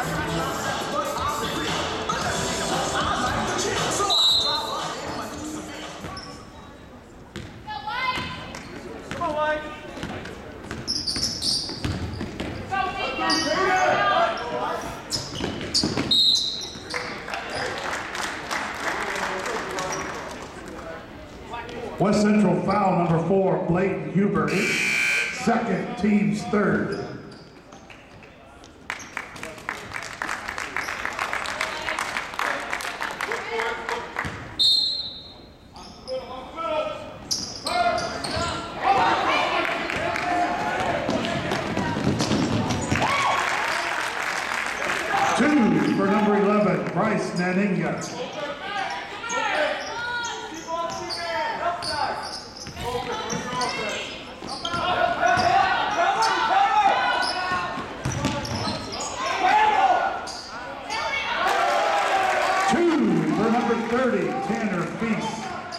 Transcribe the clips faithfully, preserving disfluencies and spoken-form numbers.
West Central foul number four, Blake Huber, second, team's third. Two for number eleven, Bryce Naninga. thirty, Tanner Feast.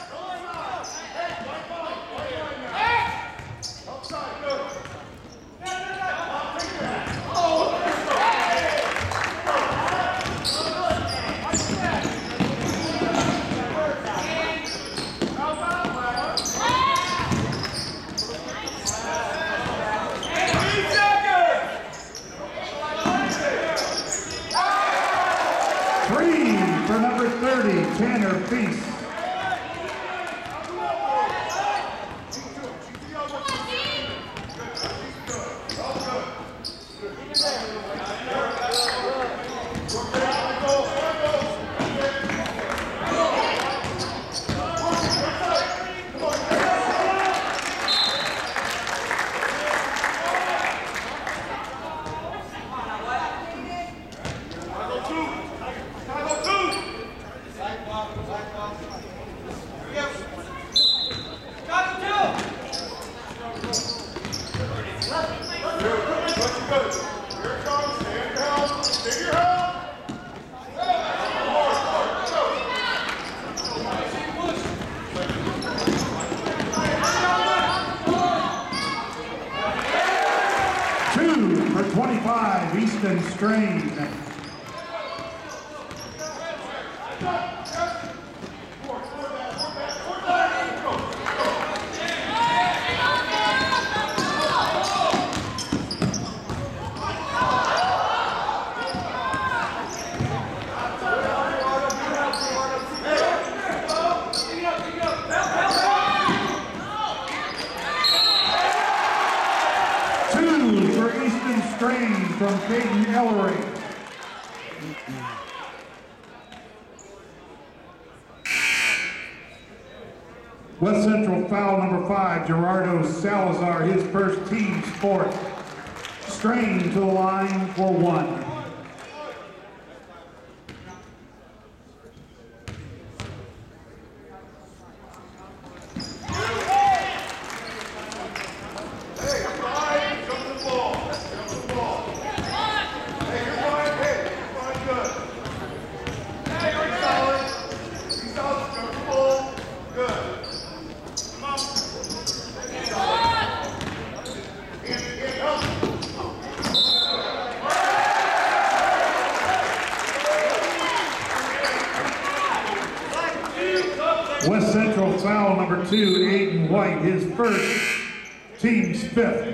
Three for number thirty, Tanner Feast. twenty-five, Easton Strain. Strain from Caden Ellery. West Central foul number five, Gerardo Salazar, his first team sport. Strain to the line for one. West Central foul number two, Aiden White, his first, team's fifth.